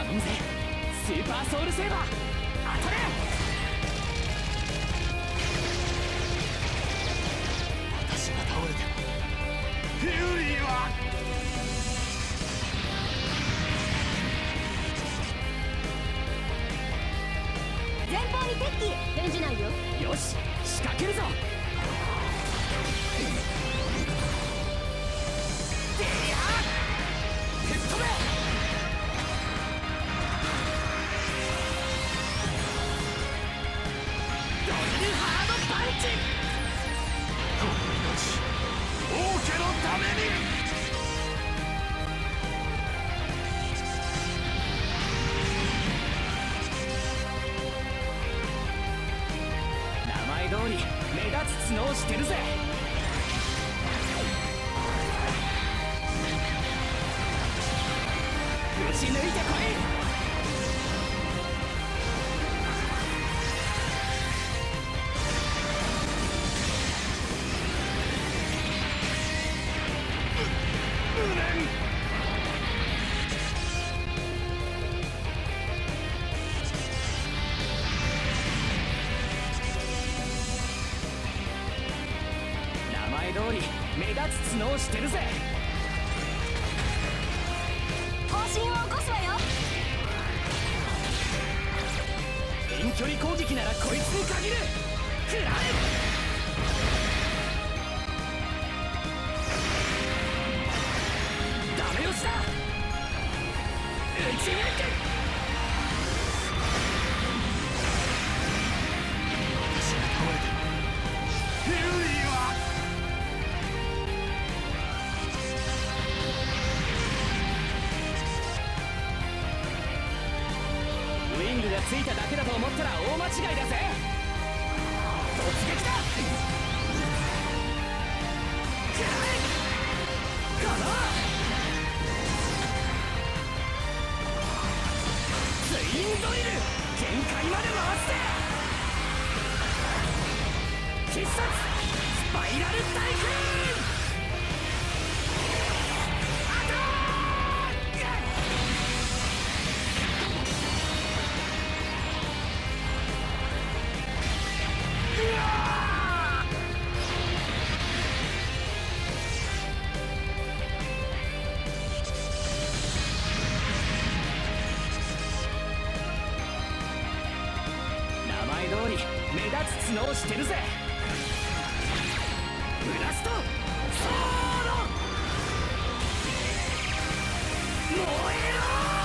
頼むぜスーパーソウルセーバー当たれ。私が倒れてもフューリーは前方に敵機返事ないよ。 よし仕掛けるぞ。てや吹っ飛べ。ドリルハードパンチ。この命王家のために。名前通り目立つ角をしてるぜ。打ち抜いてこい。無念。名前通り目立つ角をしてるぜ。 方針を起こすわよ。 遠距離攻撃ならこいつに限る。食らえ。ダメ押しだ。打ち抜く。私が倒れてもフューリーはウィングがついただけだと思ったら大間違いだぜ。突撃だ。食らえ。このツインドリル限界まで回して必殺スパイラルタイフーン。アタック。うわ名前通り目立つ角をしてるぜ。ブラストソード燃えろ。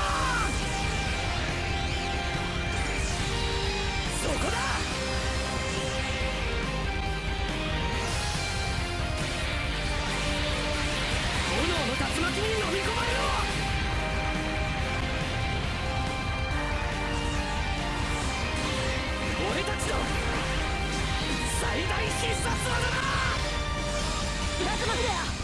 そこだ。炎の竜巻に飲み込まれろ。俺たちの最大必殺技だ。 プラズマフレア